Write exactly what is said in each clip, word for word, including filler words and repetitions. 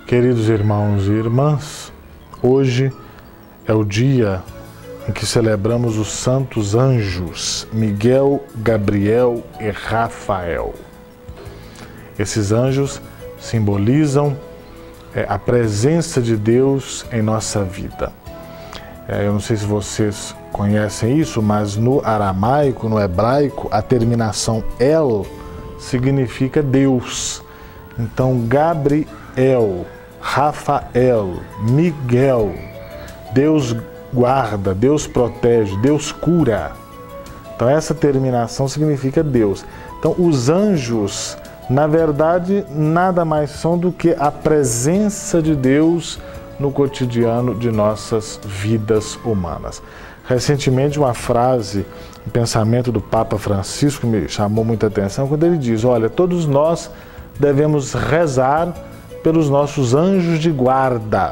Queridos irmãos e irmãs, hoje é o dia em que celebramos os santos anjos Miguel, Gabriel e Rafael. Esses anjos simbolizam é, a presença de Deus em nossa vida. É, eu não sei se vocês conhecem isso, mas no aramaico, no hebraico, a terminação El significa Deus. Então, Gabriel, Rafael, Miguel, Deus guarda, Deus protege, Deus cura. Então essa terminação significa Deus. Então os anjos, na verdade, nada mais são do que a presença de Deus no cotidiano de nossas vidas humanas. Recentemente uma frase, um pensamento do Papa Francisco me chamou muita atenção quando ele diz: olha, todos nós devemos rezar pelos nossos anjos de guarda.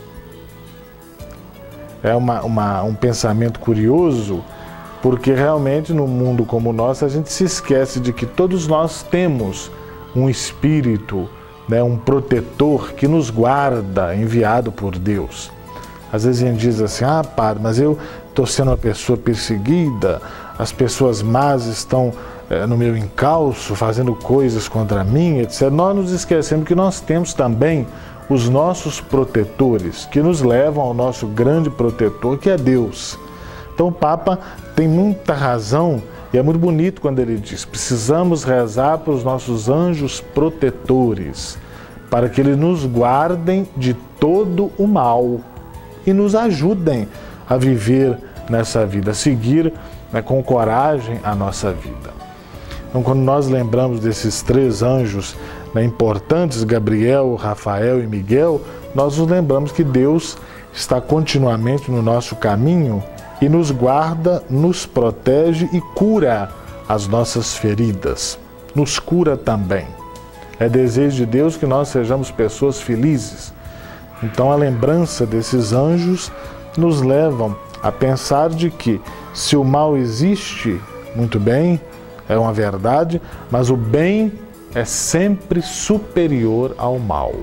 É uma, uma, um pensamento curioso, porque realmente no mundo como o nosso a gente se esquece de que todos nós temos um espírito, né, um protetor que nos guarda, enviado por Deus. Às vezes a gente diz assim: ah, padre, mas eu estou sendo uma pessoa perseguida, as pessoas más estão é, no meu encalço, fazendo coisas contra mim, etcétera. Nós nos esquecemos que nós temos também os nossos protetores, que nos levam ao nosso grande protetor, que é Deus. Então o Papa tem muita razão, e é muito bonito quando ele diz: precisamos rezar para os nossos anjos protetores, para que eles nos guardem de todo o mal e nos ajudem a viver nessa vida, a seguir, né, com coragem a nossa vida. Então, quando nós lembramos desses três anjos, né, importantes, Gabriel, Rafael e Miguel, nós nos lembramos que Deus está continuamente no nosso caminho e nos guarda, nos protege e cura as nossas feridas. Nos cura também. É desejo de Deus que nós sejamos pessoas felizes. Então a lembrança desses anjos nos levam a pensar de que se o mal existe, muito bem, é uma verdade, mas o bem é sempre superior ao mal.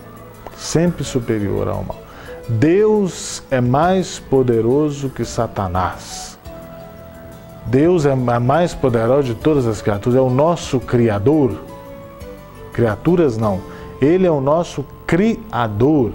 Sempre superior ao mal. Deus é mais poderoso que Satanás. Deus é a mais poderosa de todas as criaturas, é o nosso Criador. Criaturas não, Ele é o nosso Criador.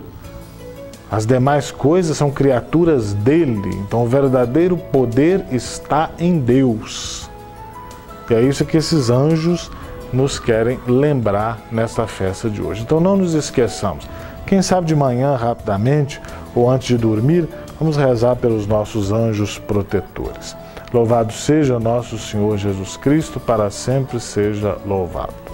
As demais coisas são criaturas dele, então o verdadeiro poder está em Deus. E é isso que esses anjos nos querem lembrar nesta festa de hoje. Então não nos esqueçamos. Quem sabe de manhã, rapidamente, ou antes de dormir, vamos rezar pelos nossos anjos protetores. Louvado seja nosso Senhor Jesus Cristo, para sempre seja louvado.